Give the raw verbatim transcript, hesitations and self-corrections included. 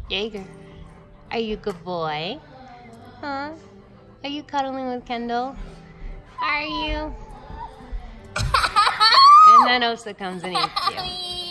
Jaeger, are you a good boy? Huh? Are you cuddling with Kendall? Are you? And then Osa comes and eats you.